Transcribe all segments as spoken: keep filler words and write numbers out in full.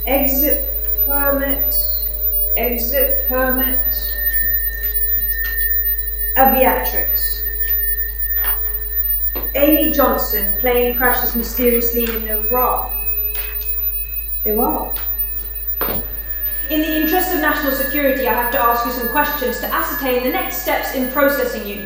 Exit permit. Exit permit. Aviatrix. Amy Johnson, plane crashes mysteriously in Iraq. Iraq? In the interest of national security, I have to ask you some questions to ascertain the next steps in processing you.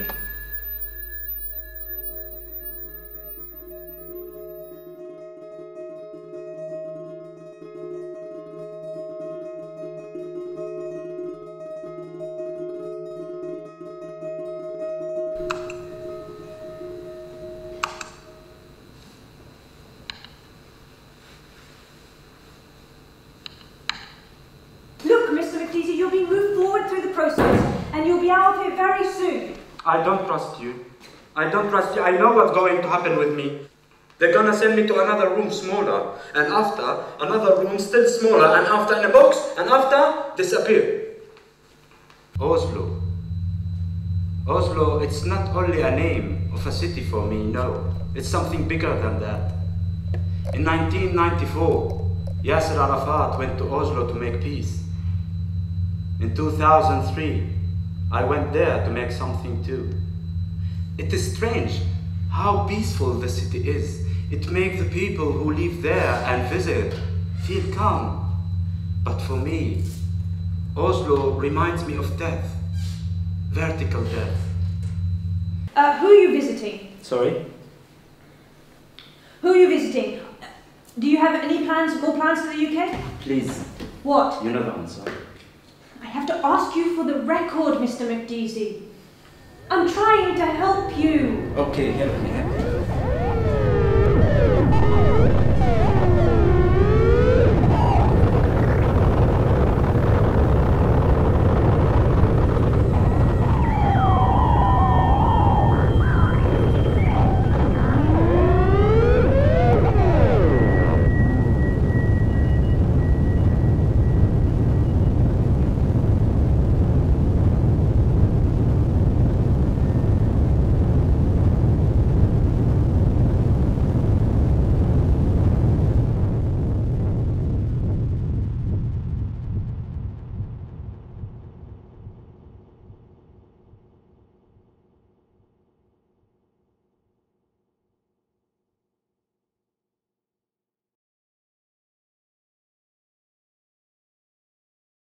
You'll be moved forward through the process, and you'll be out of here very soon. I don't trust you. I don't trust you. I know what's going to happen with me. They're gonna send me to another room smaller, and after, another room still smaller, and after in a box, and after, disappear. Oslo. Oslo, it's not only a name of a city for me, no. It's something bigger than that. In nineteen ninety-four, Yasser Arafat went to Oslo to make peace. In two thousand three, I went there to make something too. It is strange how peaceful the city is. It makes the people who live there and visit feel calm. But for me, Oslo reminds me of death, vertical death. Uh, who are you visiting? Sorry? Who are you visiting? Do you have any plans, more plans for the U K? Please. What? You know the answer. I have to ask you for the record, Mister McDeasy. I'm trying to help you. Okay, help me, help me.